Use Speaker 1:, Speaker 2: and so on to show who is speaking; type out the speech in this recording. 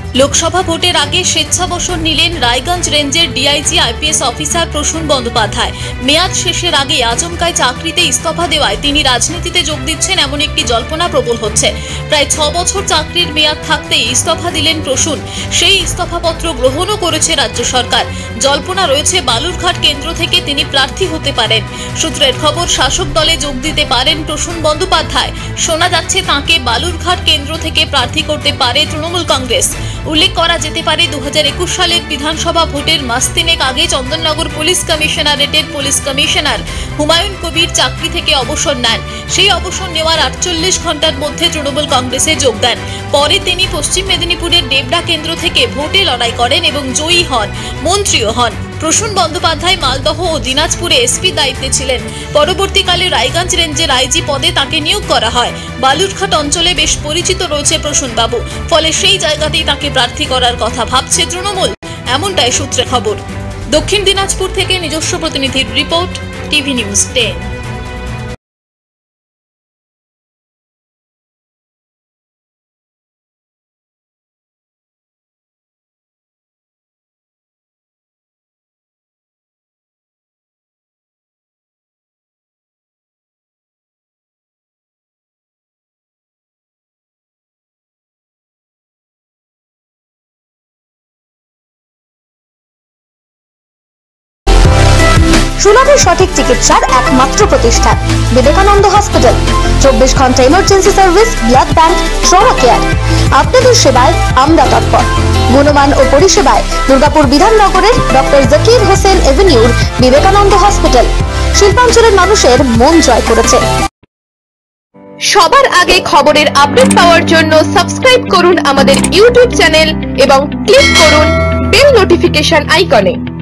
Speaker 1: লোকসভা ভোটের আগে স্বেচ্ছাবসর নিলেন রায়গঞ্জ রেঞ্জের DIG IPS officer Prasun Bandyopadhyay. মেয়াদ শেষের আগে আচমকায় চাকরিতে ইস্তফা দেওয়ায় তিনি রাজনীতিতে যোগ দিচ্ছেন এমন একটি জল্পনা প্রবল হচ্ছে। প্রায় 6 বছর চাকরির মেয়াদ থাকতেই ইস্তফা দিলেন প্রসূন। সেই ইস্তফাপত্র গ্রহণও করেছে রাজ্য সরকার। জল্পনা রয়েছে বালুরঘাট কেন্দ্র থেকে তিনি প্রার্থী হতে পারেন। সূত্রের খবর, শাসক দলে যোগ দিতে পারেন প্রসূন বন্দ্যোপাধ্যায়। শোনা যাচ্ছে তাঁকে বালুরঘাট কেন্দ্র থেকে প্রার্থী করতে পারে তৃণমূল কংগ্রেস। উল্লেখ করা যেতে পারে 2021 সালের বিধানসভা ভোটের মাস তিনেক আগে চন্দননগর পুলিশ কমিশনারেটের পুলিশ কমিশনার হুমায়ুন কবির চাকরি থেকে অবসর নেন। সেই অবসর নেওয়ার 48 ঘন্টার মধ্যে তৃণমূল কংগ্রেসে যোগ দেন। পরে তিনি পশ্চিম মেদিনীপুরের ডেবরা কেন্দ্র থেকে ভোটে লড়াই করেন এবং জয়ী হন, মন্ত্রীও হন। প্রসূন বন্দ্যোপাধ্যায় মালদহ ও দিনাজপুরে এসপি দায়িত্বে ছিলেন। পরবর্তীকালে রায়গঞ্জ রেঞ্জের আইজি পদে তাকে নিয়োগ করা হয়। বালুরঘাট অঞ্চলে বেশ পরিচিত রয়েছে প্রসূন বাবু, ফলে সেই জায়গাতেই তাকে প্রার্থী করার কথা ভাবছে তৃণমূল, এমনটাই সূত্রে খবর। দক্ষিণ দিনাজপুর থেকে নিজস্ব প্রতিনিধির রিপোর্ট, টিভি নিউজ 10।
Speaker 2: সুলভে সঠিক চিকিৎসার একমাত্র প্রতিষ্ঠান বিবেকানন্দ হসপিটাল। 24 ঘন্টা emergency service, blood bank, trauma care. আপনাদের সেবায় আমরা তৎপর। গুণমান ও পরিষেবায় দুর্গাপুর বিধাননগরের ডক্টর জাকির হোসেন এভিনিউর বিবেকানন্দ হসপিটাল শিল্পাঞ্চলের মানুষের মন জয় করেছে।
Speaker 3: সবার আগে খবরের আপডেট পাওয়ার জন্য সাবস্ক্রাইব করুন আমাদের ইউটিউব চ্যানেল এবং ক্লিক করুন বেল নোটিফিকেশন আইকনে।